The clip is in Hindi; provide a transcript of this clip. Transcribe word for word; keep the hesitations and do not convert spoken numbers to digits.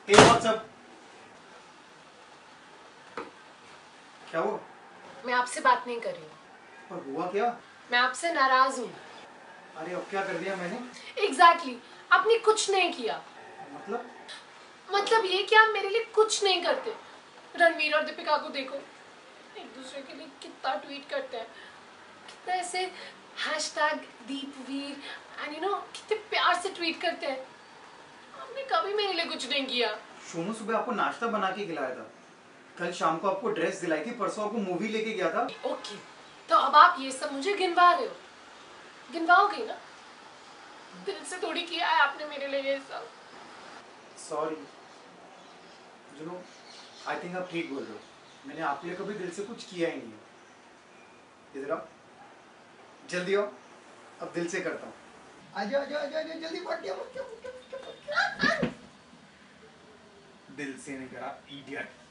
ए व्हाट्सएप क्या हुआ? मैं आपसे बात नहीं कर रही हूँ। पर हुआ क्या? मैं आपसे नाराज हूँ। अरे अब क्या कर दिया मैंने? Exactly exactly. आपने कुछ नहीं किया। मतलब? मतलब ये कि आप मेरे लिए कुछ नहीं करते। रणवीर और दीपिका को देखो, एक दूसरे के लिए कितना ट्वीट करते हैं, कितना ऐसे hashtag Deepveer and you know कितने प्यार से ट्वीट करते हैं। आपने कभी मेरे लिए कुछ नहीं किया। सोनू सुबह आपको नाश्ता बना के खिलाया था, कल शाम को आपको ड्रेस दिलाई थी, परसों आपको मूवी लेके गया था। ओके, तो अब आप ये सब मुझे गिनवा रहे हो। गिनवाओगे ना? दिल से थोड़ी किया है आपने मेरे लिए ये सब। Sorry you know, I think आप ठीक बोल रहे हो। मैंने आपके लिए कभी दिल से कुछ किया ही नहीं है। इधर आओ, जल्दी आओ, अब दिल से करता हूँ। आजा आजा आजा आजा जल्दी पहुंच गया, पहुंच गया, पहुंच गया, पहुंच गया। दिल से नहीं करा, इडियट।